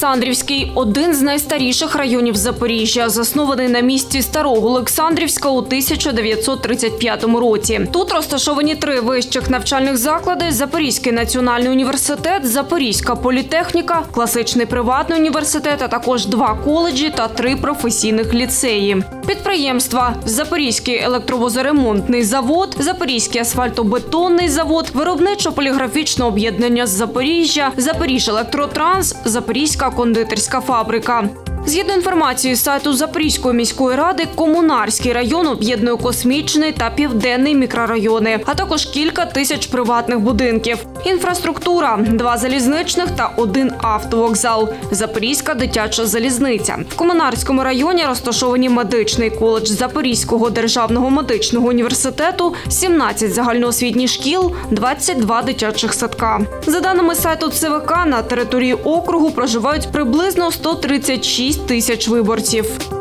Олександрівський – один з найстаріших районів Запоріжжя, заснований на місці Старого Олександрівська у 1935 році. Тут розташовані 3 вищих навчальних заклади – Запорізький національний університет, Запорізька політехніка, класичний приватний університет, а також 2 коледжі та 3 професійних ліцеї. Підприємства – Запорізький електровозоремонтний завод, Запорізький асфальтобетонний завод, виробничо-поліграфічне об'єднання з Запоріжжя, Запоріжелектротранс, Запорізька кондитерська фабрика. Згідно інформації з сайту Запорізької міської ради, Комунарський район об'єднує Космічний та Південний мікрорайони, а також кілька тисяч приватних будинків. Інфраструктура – 2 залізничних та 1 автовокзал. Запорізька дитяча залізниця. В Комунарському районі розташовані медичний коледж Запорізького державного медичного університету, 17 загальноосвітніх шкіл, 22 дитячих садка. За даними сайту ЦВК, на території округу проживають приблизно 136 тисяч виборців.